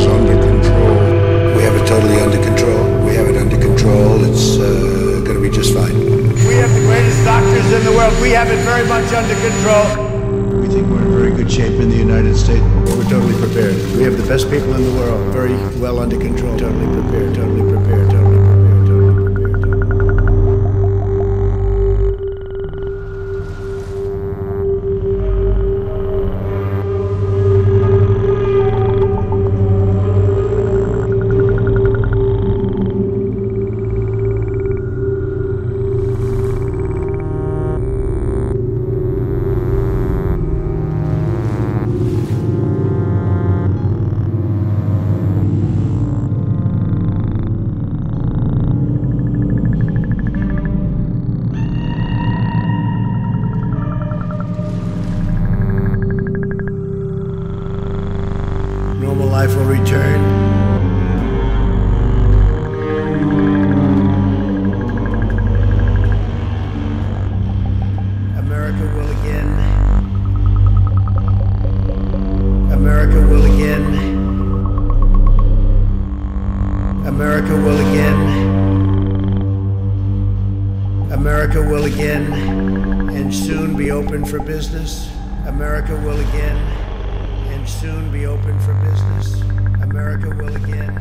is under control. We have it totally under control. We have it under control. It's going to be just fine. We have the greatest doctors in the world. We have it very much under control. We think we're in very good shape in the United States. We're totally prepared. We have the best people in the world. Very well under control. Totally prepared. Totally prepared. Totally prepared. Totally prepared. Normal life will return. America will again. America will again. America will again. America will again, and soon be open for business. America will again, and soon be open for business. America will again.